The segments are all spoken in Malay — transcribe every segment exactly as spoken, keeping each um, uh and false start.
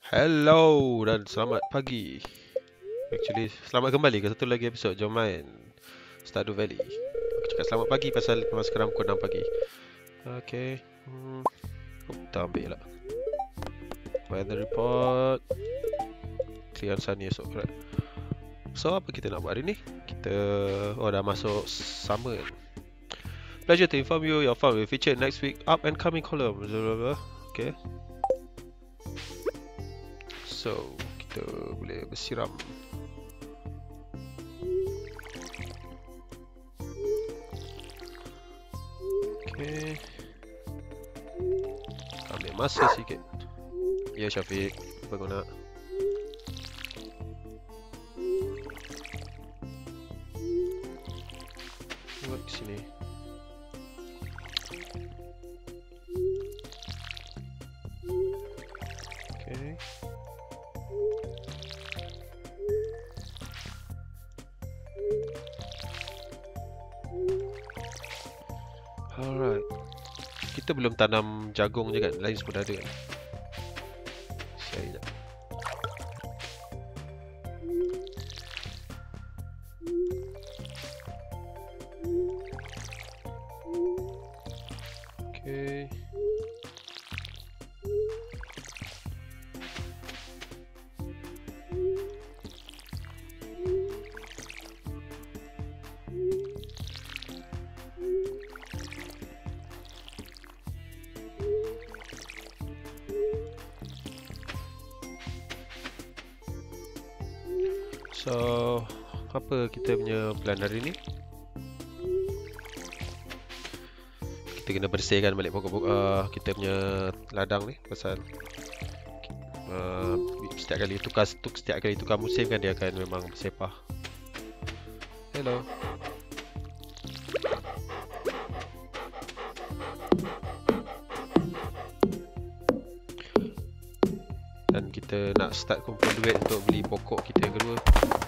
Hello dan selamat pagi. Actually, selamat kembali ke satu lagi episod Jom Main Stardew Valley. Aku cakap selamat pagi pasal memang sekarang pukul enam pagi. Okay. Hmm. Oh, kita ambil lah. Weather report. Clear sunny esok. Right. So, apa kita nak buat hari ni? Kita... Oh, dah masuk summer. Pleasure to inform you your farm will feature next week up and coming column. Okay. So, kita boleh bersiram. Okay. Ambil masa sikit. Ya Syafiq, apa kau nak? Buat ke sini. Okay. Alright. Kita belum tanam jagung je kan? Lain semua dah ada kan? Share sekejap. Okay. So, apa kita punya plan hari ni? Kita kena bersihkan balik pokok-pokok uh, kita punya ladang ni pasal uh, setiap kali tukar tuk, setiap kali tukar musim kan dia akan memang bersepah. Hello. Dan kita nak start kumpul duit untuk beli pokok kita yang kedua.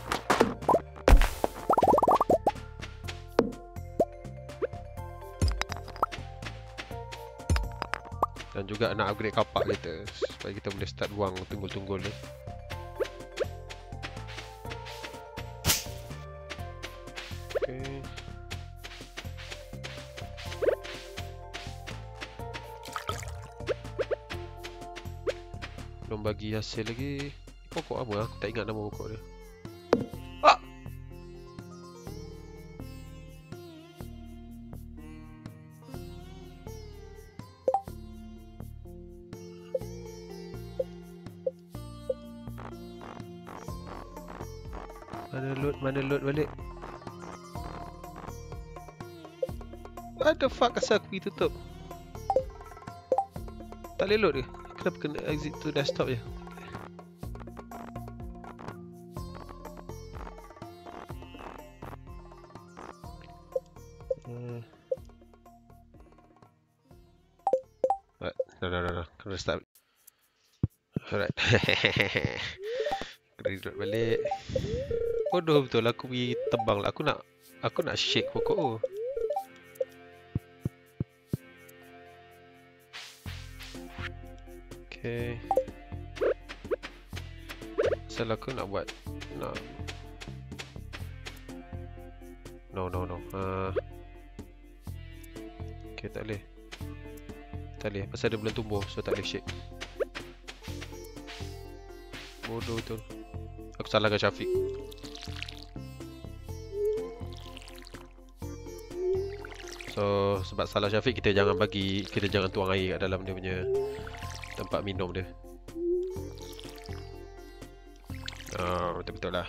Dan juga nak upgrade kapak kita supaya kita boleh start buang tunggul-tunggul ni. Okay. Belum bagi hasil lagi. Pokok apa? Aku tak ingat nama pokok dia. Ah! Mana load? Mana load balik? What the fuck asal aku pergi tutup? Tak boleh load ke? Kenapa kena exit to desktop je? Uh. Right. No, no, no, no. Kena restart. Alright. Kena reload balik. Bodoh betul aku pergi tebang lah. Aku nak aku nak shake pokok tu. Okay. Asal aku nak buat nak No no no. Uh. Okay, tak boleh. Tak boleh pasal dia belum tumbuh, so tak boleh shake. Bodoh betul. Aku salahkan Syafiq. So, sebab salah Syafiq, kita jangan bagi, kita jangan tuang air kat dalam dia punya tempat minum dia. Oh, betul-betul lah.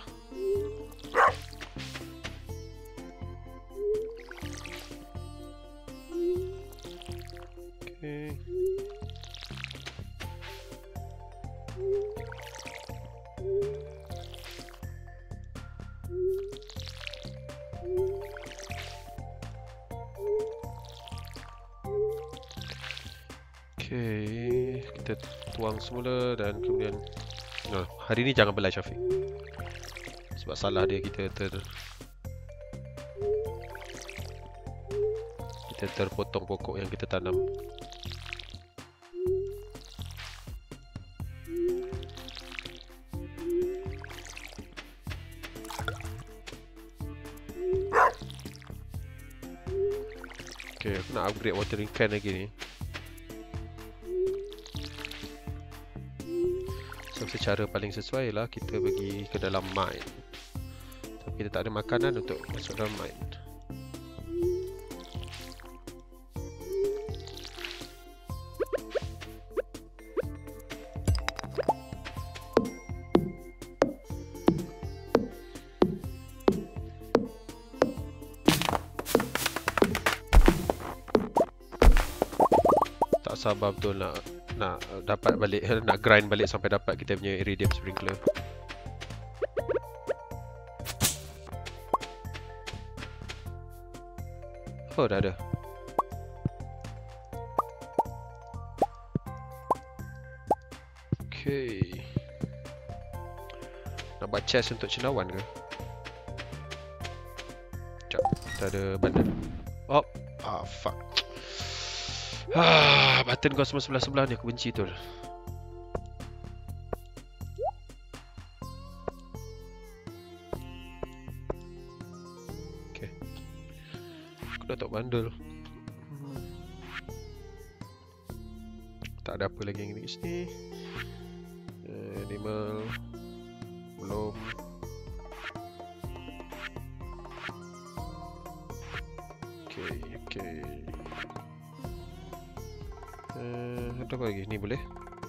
Okay. Okay, kita tuang semula dan kemudian no, hari ni jangan belai Syafiq. Sebab salah dia kita ter kita terpotong pokok yang kita tanam. Okay, aku nak upgrade watering can lagi ni. So, secara paling sesuai lah kita pergi ke dalam mine. Tapi kita tak ada makanan untuk masuk dalam mine. Tak sabar betul nak nak dapat balik, nak grind balik sampai dapat kita punya iridium sprinkler. Oh, dah ada. Okay. Nak buat chest untuk cendawan ke? Sekejap, kita ada bundle. Oh, ah fuck. Ah, button kau semua sebelah-sebelah ni aku benci tu. Okay. Aku dah tak bundle. Tak ada apa lagi yang ni sini. Uh, animal belum. Okay, okay. Uh, ada apa lagi? Ni boleh?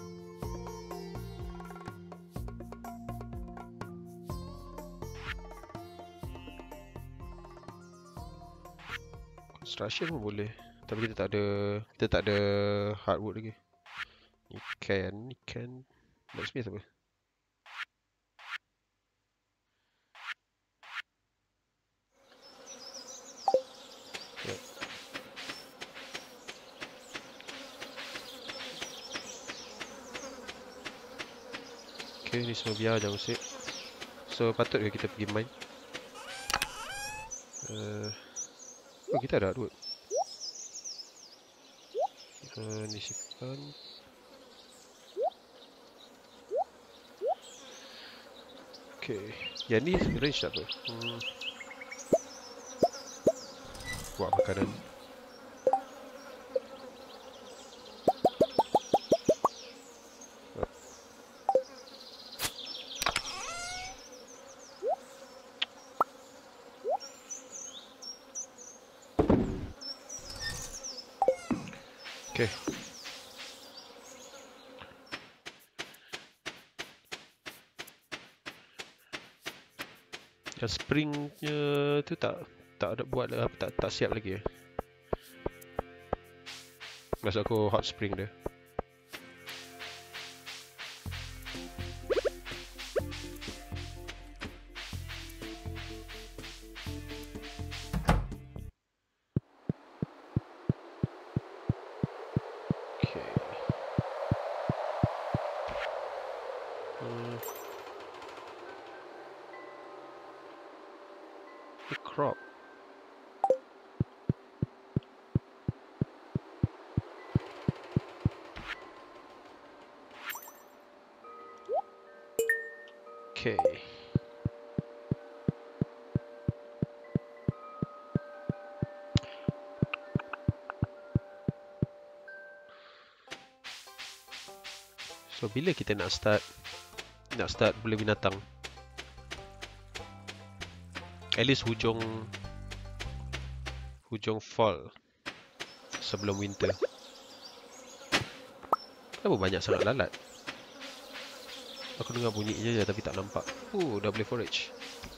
Construction pun boleh. Tapi kita tak ada, kita tak ada hardwood lagi. Ikan, ikan. Blacksmith apa? Okay, ni semua biar jangan usik. So, patut ke kita pergi mine? Uh, oh, kita ada hardwood. Uh, ni simpan. Okay, yang ni range apa? Hmm. Buat makanan. Okay. Yang springnya tu tak tak ada buat lah, tak tak siap lagi eh. Maksud aku hot spring dia. Crop. Okay. So bila kita nak start nak start beli binatang? At least hujung hujung fall sebelum winter. Kenapa banyak sangat lalat? Aku dengar bunyi je, je tapi tak nampak. Oh, dah boleh forage.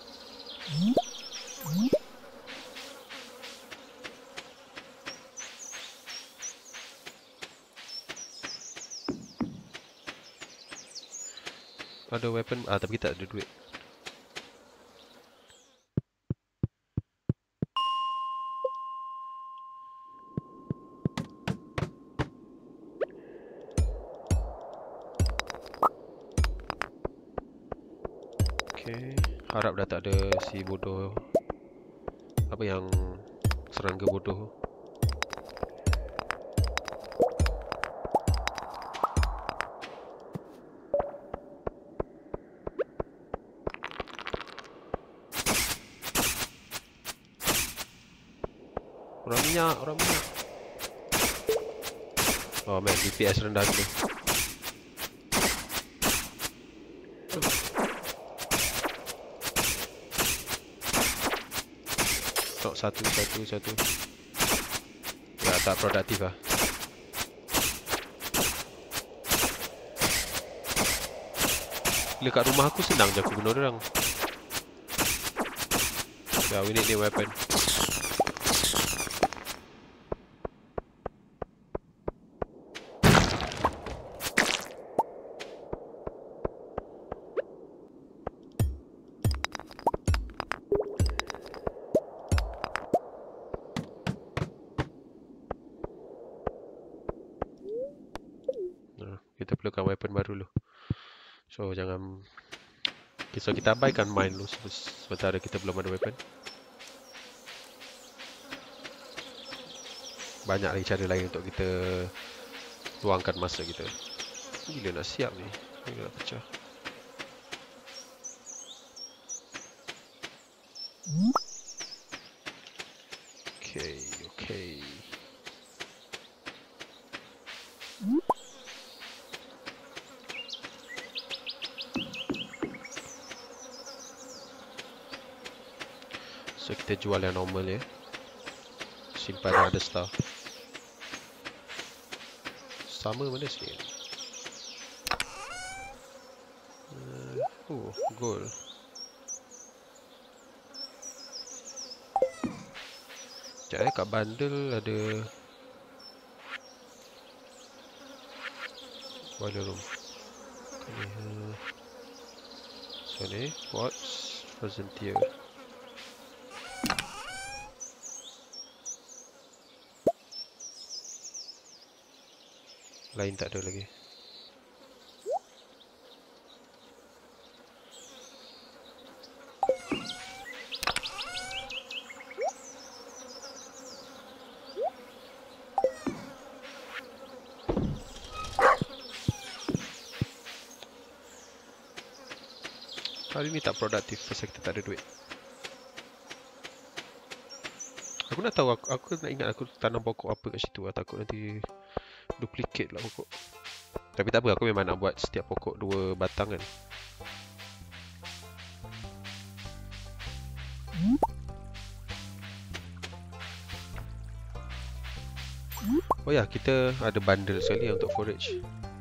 Ada weapon, ah tapi kita tak ada duit. Okay, harap dah tak ada si bodoh. Apa yang serangga bodoh. Orang minyak, orang minyak. Oh man, D P S rendah dulu. Tok satu, satu, satu. Ya, tak produktif lah. Bila kat rumah aku senang je aku bunuh orang. Ya, we need new weapon. Kita perlukan weapon baru dulu. So jangan okay, so kita abaikan mine dulu sementara kita belum ada weapon. Banyak lagi cara lain untuk kita luangkan masa kita. Gila nak siap ni. Gila nak pecah. Okay, okay. So kita jual yang normal ya. Simpan yang ada star. Sama mana sini? Uh, oh, gold. Sekejap eh, kat bundle ada boiler room. Ni, uh, so ni, quartz, frozen tier. Lain tak ada lagi. Hari ni tak produktif pasal kita tak ada duit. Aku nak tahu, aku, aku nak ingat aku tanam pokok apa kat situ lah. Takut nanti duplicate lah pokok. Tapi tak apa, aku memang nak buat setiap pokok dua batang kan. Oh ya, kita ada bundle sekali untuk forage.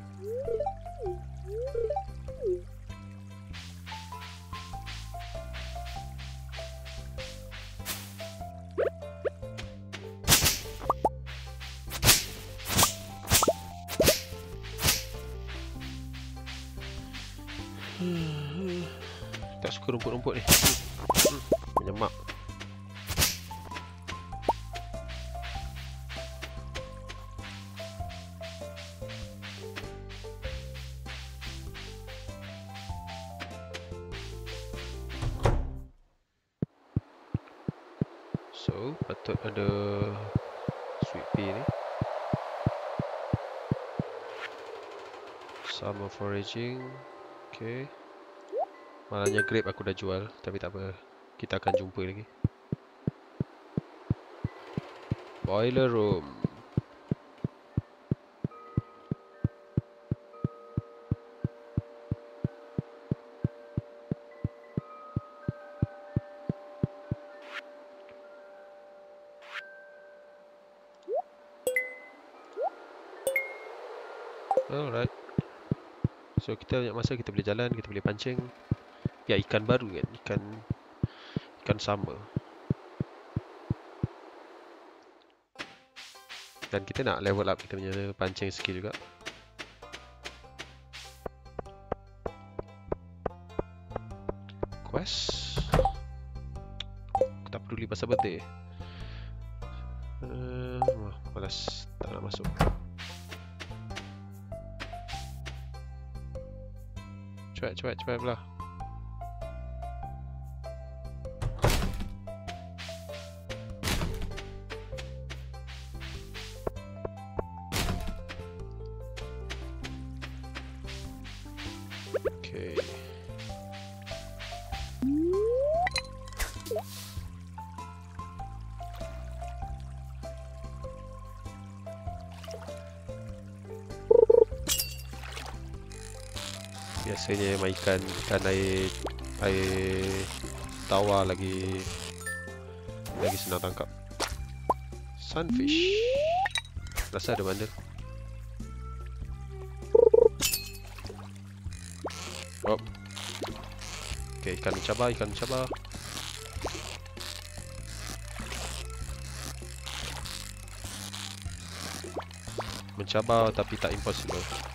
Tak suka rumput-rumput ni. Hmm, menyemak. So, patut ada sweet pea ni. Summer foraging. Okay. Malahnya grape aku dah jual, tapi tak apa. Kita akan jumpa lagi. Boiler room. Alright. So kita banyak masa, kita boleh jalan, kita boleh pancing. Ya, ikan baru kan, ikan ikan sama. Dan kita nak level up kita punya pancing skill juga. Quest. Aku tak peduli pasal birthday. Uh, malas, tak nak masuk. Cepat, cepat, cepat pula. Okay. Biasanya main ikan, ikan air air tawar lagi lagi senang tangkap. Sunfish. Rasa ada bandel. Oh. Okay, ikan mencabar, ikan mencabar. Mencabar tapi tak impossible.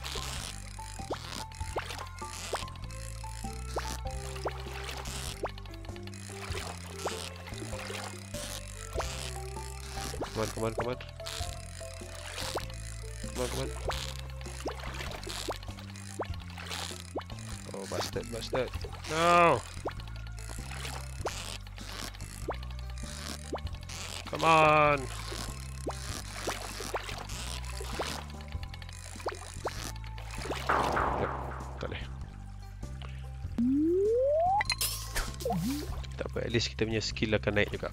Come on, come on, come on. Come on, come on. Oh, bastard, bastard. No! Come on! Yep, tak boleh. Tak apa, at least kita punya skill akan naik juga.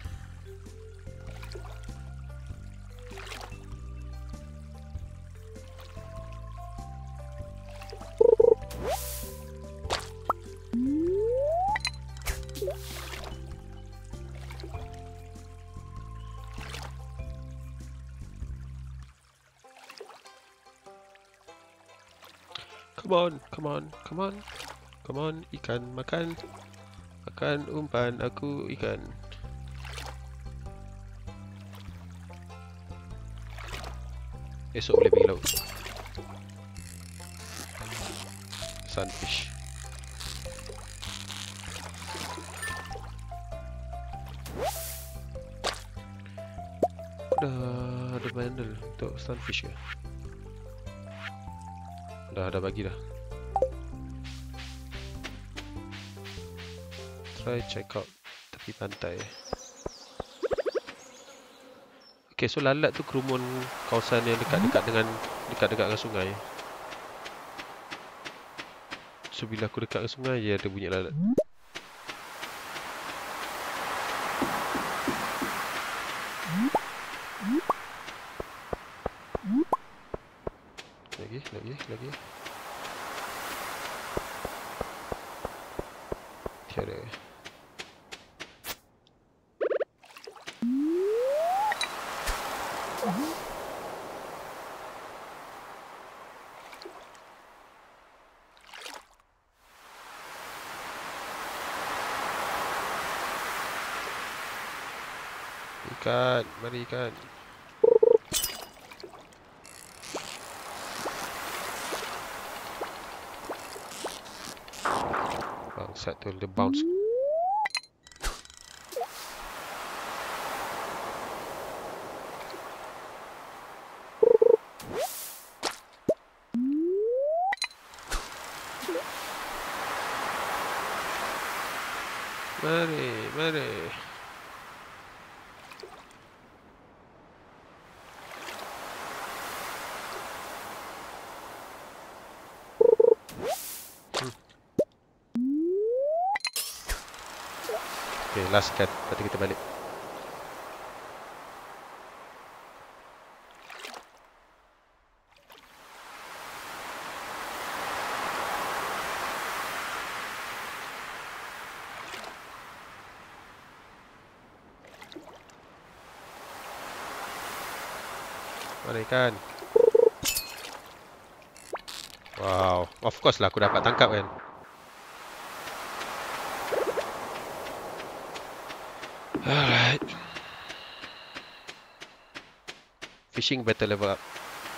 Come on, come on, come on. Come on, ikan makan. Makan umpan aku ikan. Esok boleh pergi laut. Sunfish. Dah ada bundle untuk sunfish ke? Dah, dah bagi dah. Try check out tepi pantai. Okay, so lalat tu kerumun kawasan yang dekat-dekat dengan dekat-dekat dengan sungai. So bila aku dekat dengan sungai je ada bunyi lalat. Lagi, lagi, lagi. Tiada. Ikan, mari ikan. Bangsat tu dia bounce. Mari, mari. Okay, last ikan. Lepas tu kita balik. Mana ikan? Wow, of course lah aku dapat tangkap kan. Alright. Fishing better level up.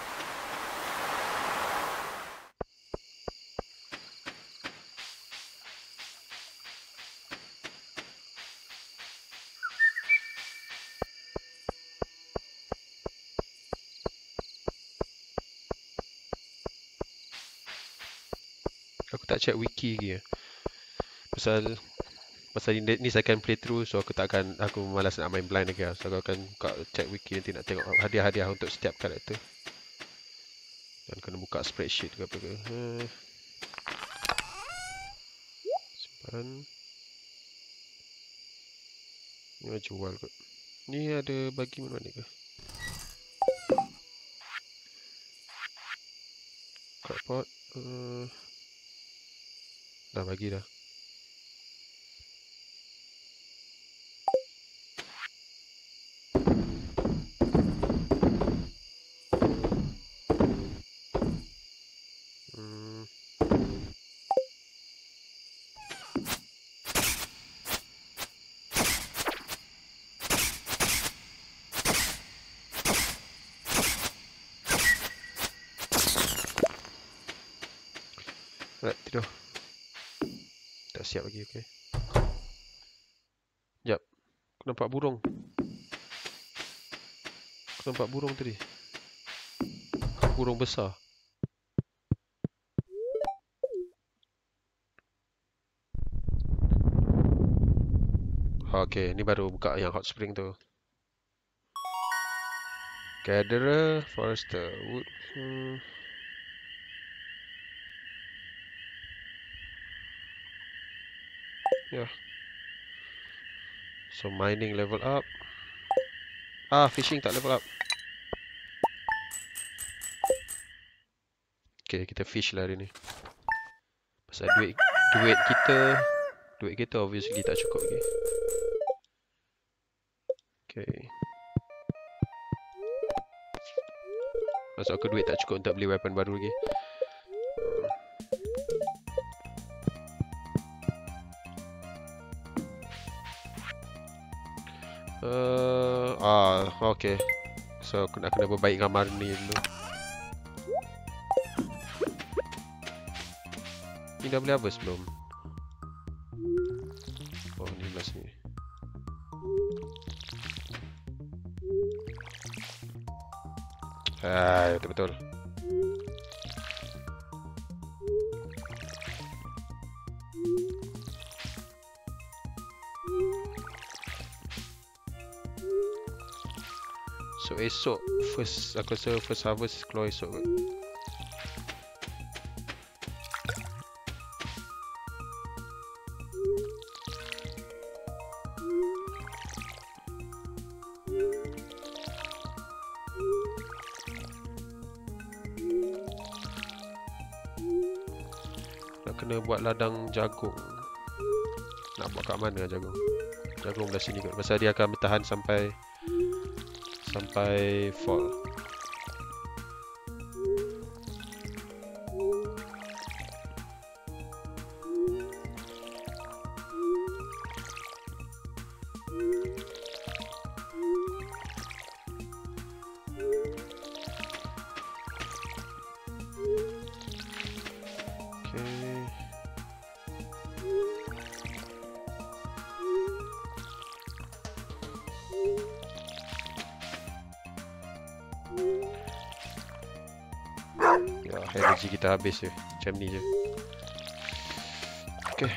Aku tak check wiki lagi ya. Pasal Pasal ni, ni second playthrough, so aku tak akan, aku malas nak main blind lagi lah. So aku akan buka check wiki nanti nak tengok hadiah-hadiah untuk setiap karakter. Dan kena buka spreadsheet ke apa ke. Hmm. Simpan. Ni nak jual kot. Ni ada bagi mana-mana ke? Cardboard. Uh, Dah bagi dah. Hmm. Alright, tidur. Dah siap lagi, okey. Sekejap. Aku nampak burung. Aku nampak burung tadi. Burung besar. Okey, ni baru buka yang hot spring tu. Gatherer, Forester, Wood. Hmm. Ya. Yeah. So mining level up. Ah, fishing tak level up. Okay, kita fish lah hari ni. Pasal duit duit kita duit kita obviously tak cukup lagi. Okay. Pasal aku duit tak cukup untuk beli weapon baru lagi. Uh, ah, okay. So aku nak kena berbaik dengan Marni dulu. Ni dah boleh harvest belum? Oh, ni belas ni. Ah, betul-betul. So esok first aku rasa first harvest keluar esok kot. Nak kena buat ladang jagung. Nak buat kat mana jagung? Jagung belah sini kot. Pasal dia akan bertahan sampai sampai fall. Energi kita habis je. Macam ni je. Okay.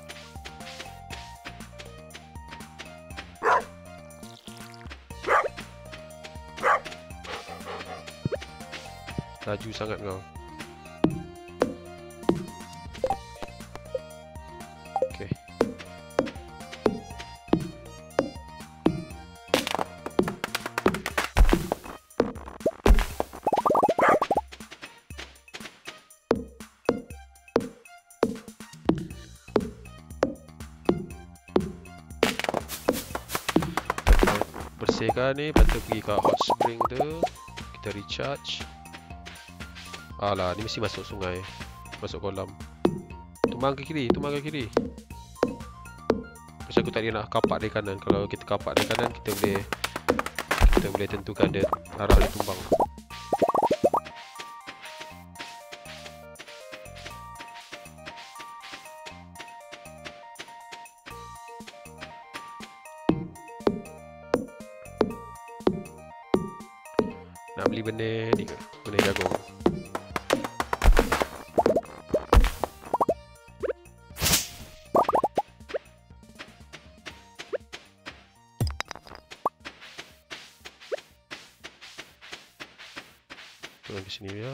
Laju sangat kau. Okay. Bersihkan ni, lepas tu pergi ke hot spring tu. Kita recharge. Alah, ni mesti masuk sungai. Masuk kolam. Tumbang ke kiri, tumbang ke kiri. Pasal aku tadi nak kapak dari kanan. Kalau kita kapak dari kanan, kita boleh Kita boleh tentukan dia arah dia tumbang. Nak beli benda ni ke? Benda jagung. Turun ke sini ya.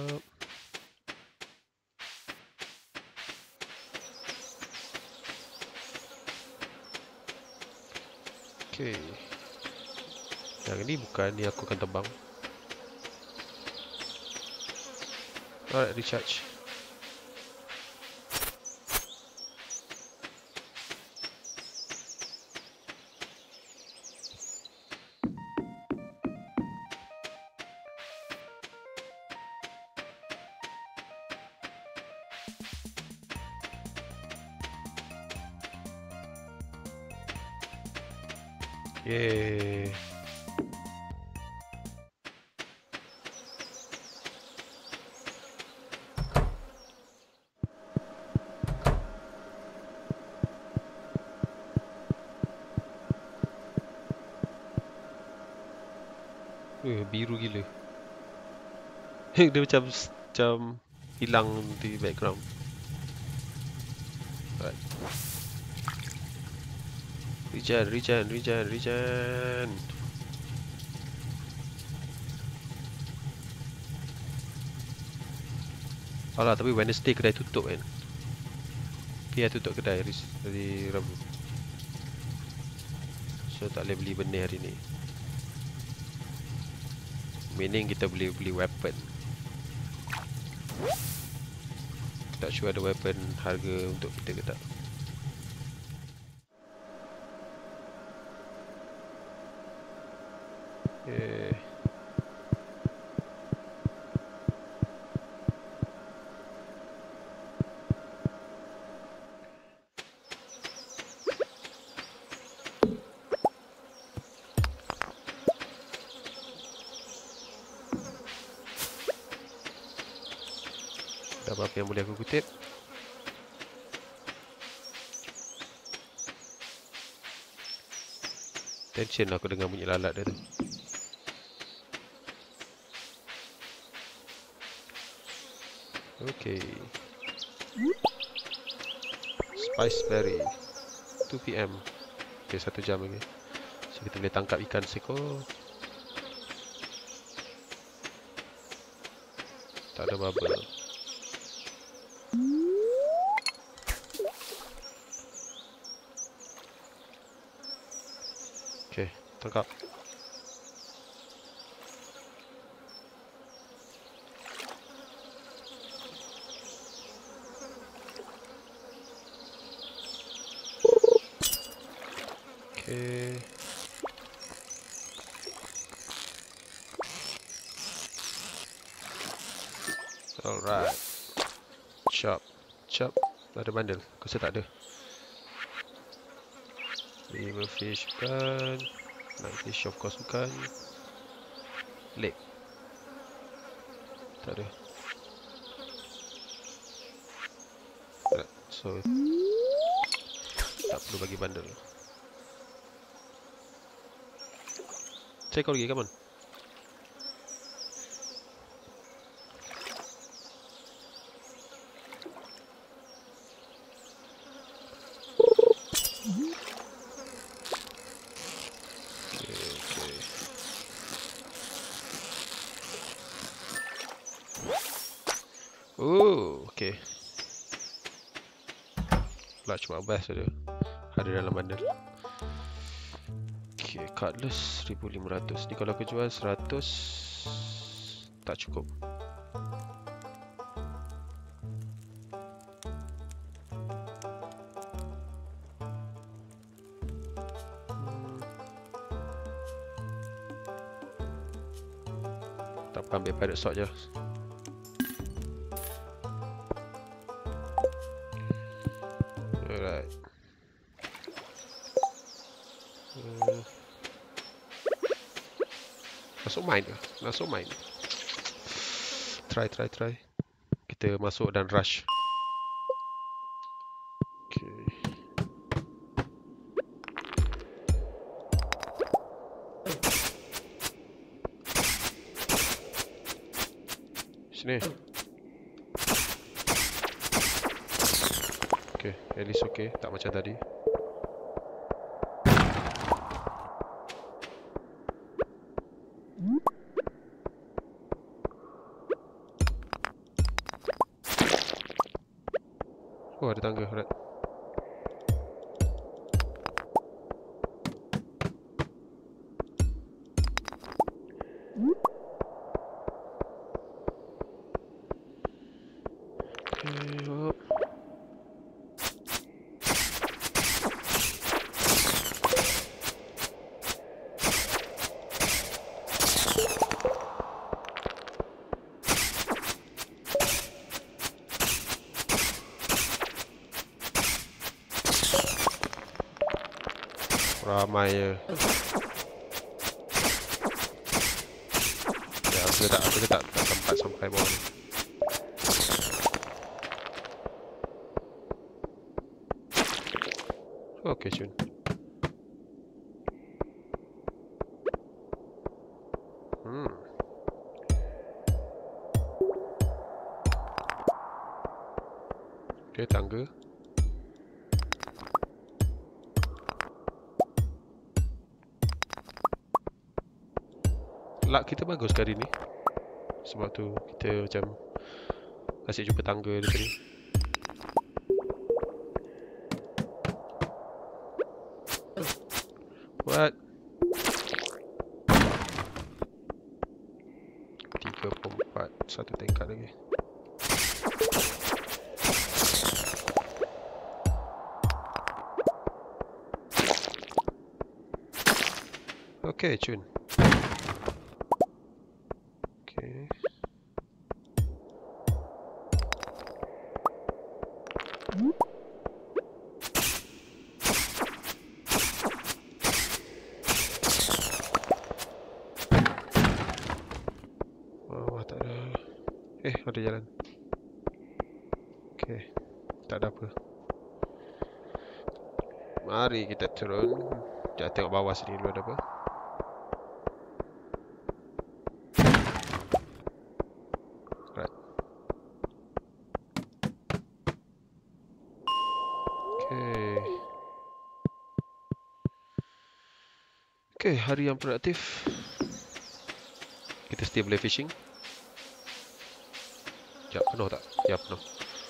Okay. Yang ni bukan, ni aku akan tebang. Alright, recharge. Yeay. Eh, biru gila. Dia macam macam hilang di background. Right. Regen, regen, regen, regen. Alah, tapi Wednesday kedai tutup kan. Dia tutup kedai hari, hari Rabu. So tak boleh beli benda hari ni. Meaning kita boleh beli weapon. Tak sure ada weapon harga untuk kita ke tak. Eh. Tak apa-apa yang boleh aku kutip. Tension aku dengar bunyi lalat dia tu. Okay. Spice berry. two P M. Okay, satu jam lagi. So kita boleh tangkap ikan seekor. Tak ada bubble. Okay, tangkap. Okay. Alright. Chop. Chop. Ada bandel. Aku rasa tak ada. River fish bukan. Night fish of course bukan. Lake. Tak ada. Alright. So tak perlu bagi bandel. Cek kau lagi, come on. Oh, okay. Large mark bass ada. Ada dalam bandar. Okay, cutlass seribu lima ratus. Ni kalau aku jual seratus tak cukup. Hmm. Tak apa, ambil pirate sword je. Alright. Hmm. Masuk mine ke? Masuk mine. Try, try, try. Kita masuk dan rush. Okay. Sini. Okay, at least okay. Tak macam tadi. Oh, ada tangga, alright. Okay, oh. Ramai je. Ya, aku tak, aku tak, tak sempat sampai bawah ni. Okay, Cun. Hmm. Okay, tangga. Luck kita bagus kali ni. Sebab tu kita macam asyik jumpa tangga dia tadi. What? tiga puluh empat. Satu tingkat lagi. Okay, Cun. Okay. Bawah tak ada. Eh, ada jalan. Okay. Tak ada apa. Mari kita turun. Jangan tengok bawah sini dulu ada apa. Right. Okay. Okay, hari yang produktif. Kita still boleh fishing. Sekejap, penuh tak? Ya, penuh.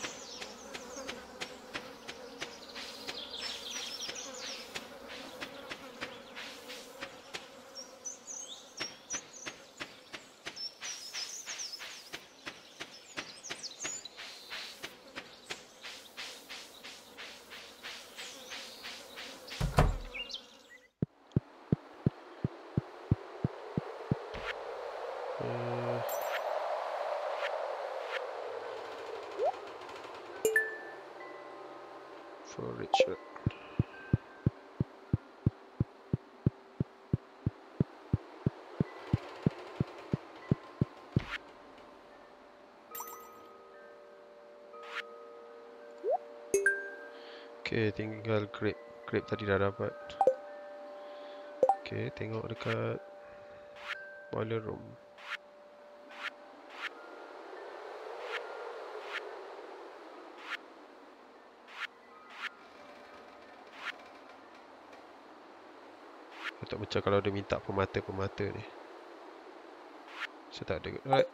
Uh, for Richard. Okay, tinggal grape. Grape tadi dah dapat. Okay, tengok dekat boiler room. Untuk macam kalau dia minta pemata-pemata ni. Saya tak ada. Alright.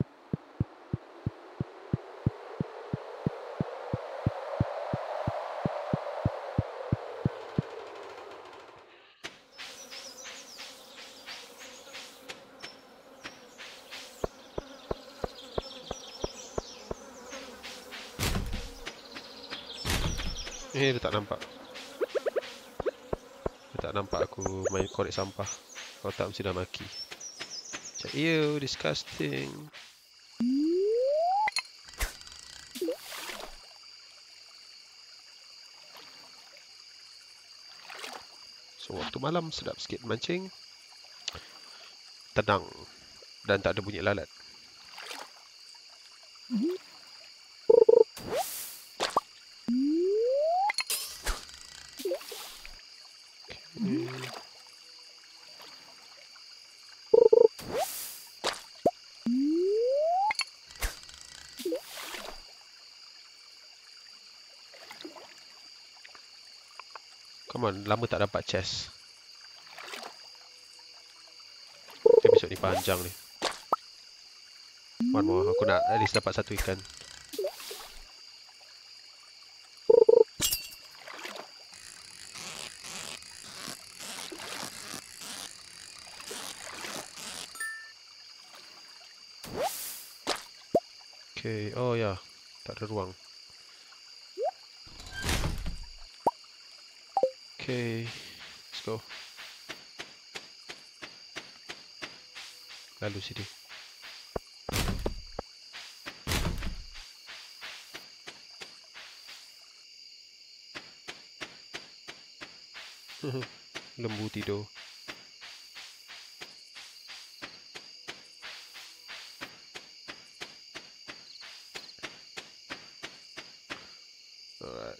Eh, dia tak nampak. Dia tak nampak aku main korek sampah. Kalau tak mesti dah maki. Macam, ew, disgusting. So, waktu malam sedap sikit mancing. Tenang. Dan tak ada bunyi lalat. Come on, lama tak dapat chest. Episod ni panjang ni. One more, aku nak at least dapat satu ikan. Okay, oh ya, yeah. Tak ada ruang. Okay, let's go. Lalu sini. lembu tidur. Alright.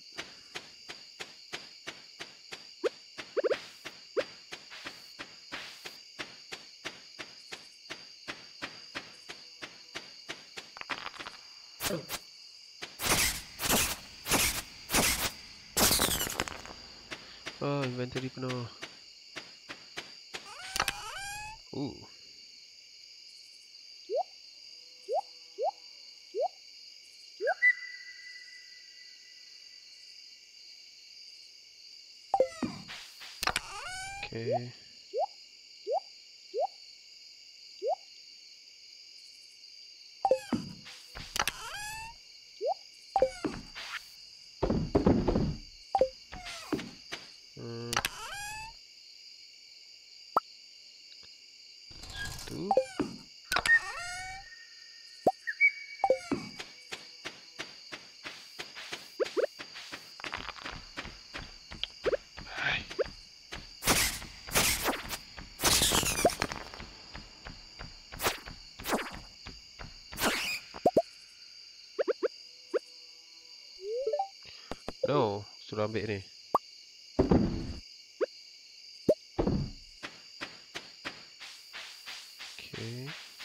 Oh, inventory penuh. Ooh. Okay. Hmm. Tu. Hai. No, suruh ambil ni. Okay.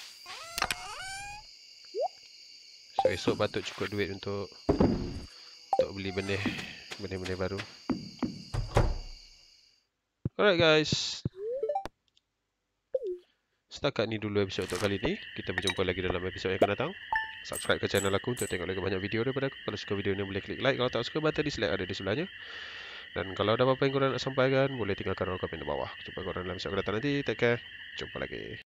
So esok patut cukup duit untuk untuk beli benih benih-benih baru. Alright guys. Setakat ni dulu episod untuk kali ni. Kita berjumpa lagi dalam episod yang akan datang. Subscribe ke channel aku untuk tengok lagi banyak video daripada aku. Kalau suka video ni boleh klik like. Kalau tak suka, button dislike ada di sebelahnya. Dan kalau ada apa-apa yang korang nak sampaikan, boleh tinggalkan ruang komen di bawah. Jumpa korang dalam episod akan datang nanti. Take care. Jumpa lagi.